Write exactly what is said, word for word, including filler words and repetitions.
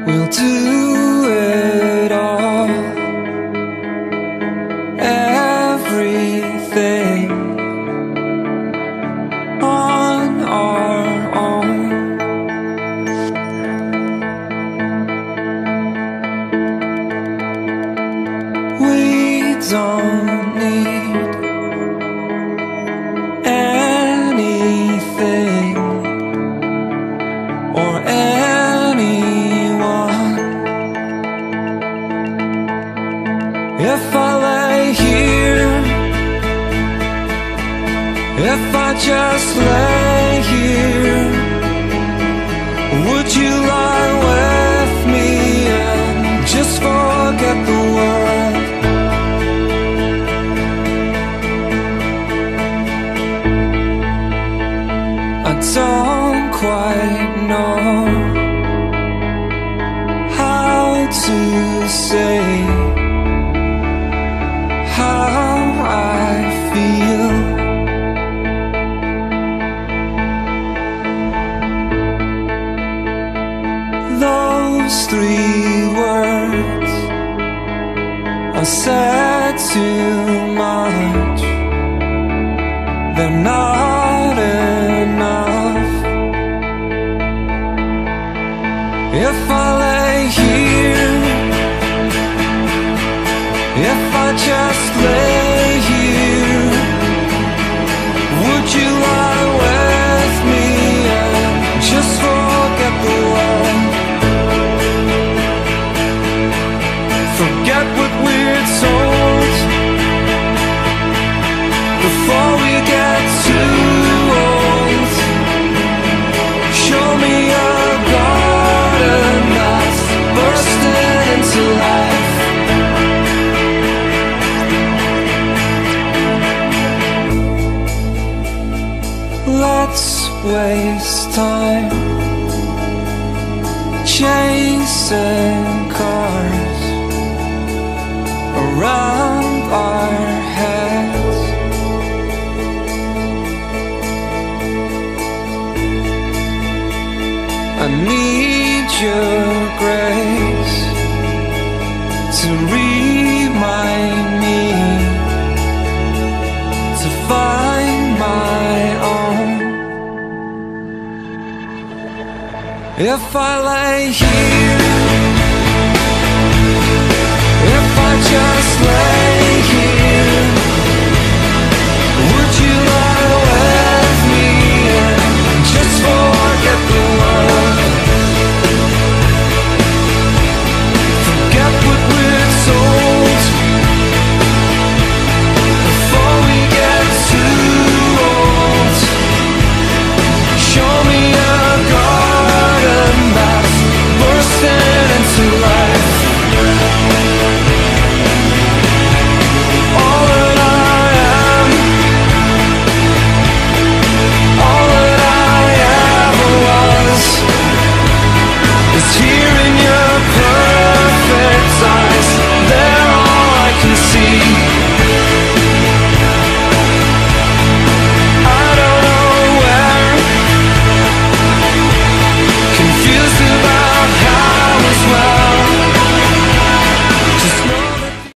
we'll do it all. Everything on our own. We don't need anything or anyone. If I lay here, if I just lay here, would you lie with me and just forget the world? I don't quite know how to say how I feel. Those three words are said too much. They're not enough. If I lay here, if I just lay here, would you lie with me and just forget the world? Forget what we're told before we get too old. Show me a garden that's bursting into life. Let's waste time chasing cars around our heads. I need your grace to remind me to find my own. If I lay here, if I just lay here,